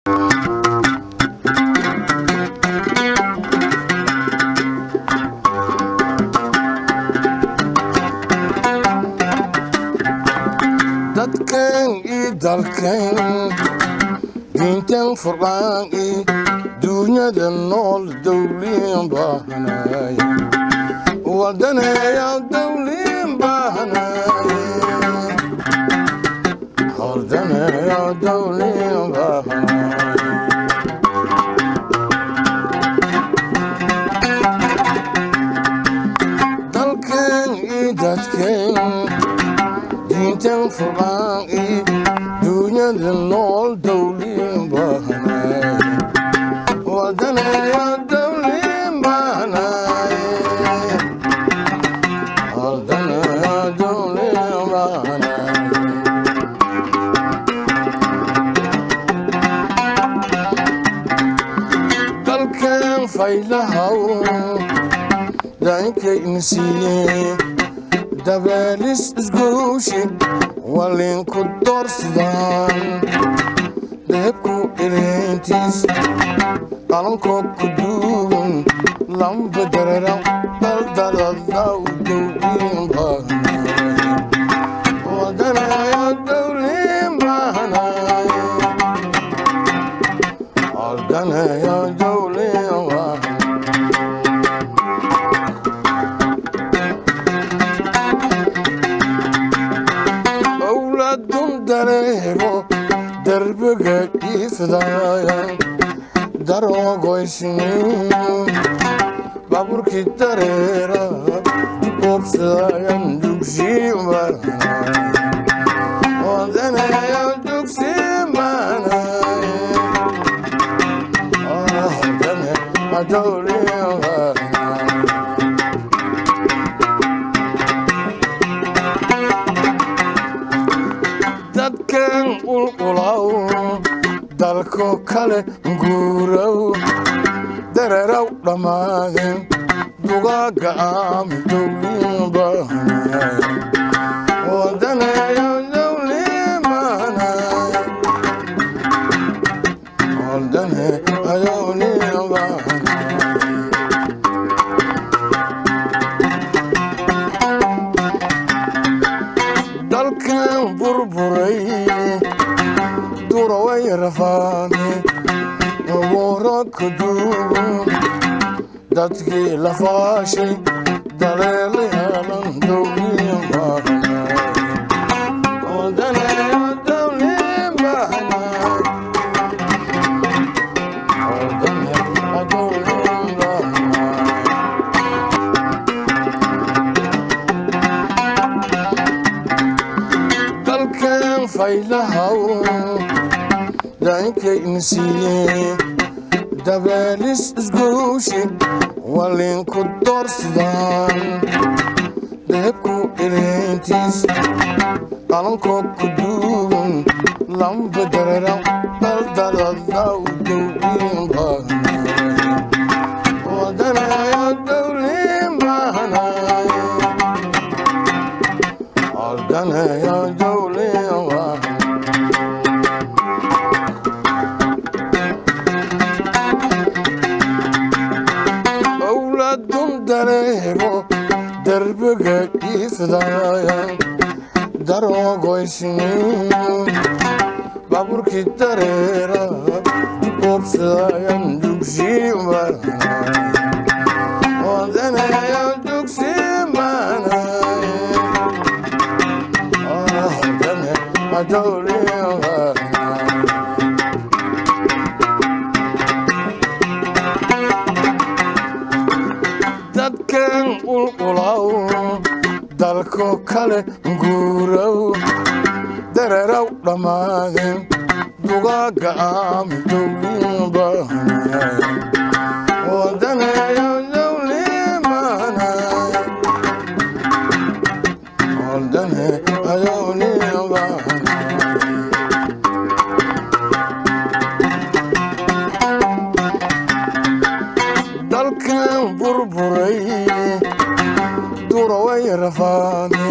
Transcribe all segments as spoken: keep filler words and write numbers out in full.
dadkan idalkan intan furqaan dunyada nool dawliin baahnay wadanaya dawliin baahnay wadanaya dawliin baahnay dalkan idalkan intan furqaan dunyada nool dawliin baahnay wadanaya dawliin baahnay wadanaya dawliin baahnay dalkan faylahaw da'inkay insiiyey dabalis isguushi walinku doorsadaan deebku ileentiis qalanko ku duuban lamba darara daldaladaw dawliin baahnay wadanaya dawliin baahnay wadanaya dawliin baahnay dareero darbiga ifdaaya daroogoysnin baaburkii dareera duqoobsadaayan dugsiin baahnay wadanaya dugsiin baahnay wadanaya dawliin baahnay dadkan ulqulaw dalko kale guuraw dareeraw dhammaadeen dugaaga aami dawliin baahnay wadanaya dawliin baahnay wadanaya dawliin baahnay dalkan burburay duraway rafaani wara ka duuban dadkii la faashay daleelayalan dawliin baahnay wadanaya dawliin baahnay wadanaya dawliin baahnay dalkan faylahaw da'inkay insiiyey dabalis isguushi walinku doorsadaan deebku ileentiis qalanko ku duuban lamba darara daldaladaw dawliin baahnay wadanaya dawliin baahnay wadanaya dawliin baahnay dareero darbiga ifdaaya daroogoysnin baaburkii dareera duqoobsadaayan dugsiin baahnay wadanaya dugsiin baahnay wadanaya dawliin baahnay dadkan ulqulaw dalko kale guuraw dareeraw dhammaadeen dugaaga aami dawliin baahnay wadanaya dawliin baahnay wadanaya dawliin baahnay dalkan burburay duraway rafaani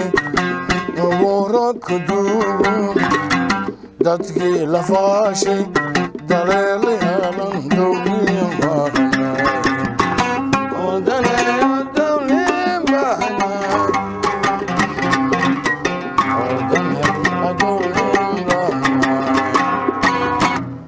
wara ka duuban dadkii la faashay dhalay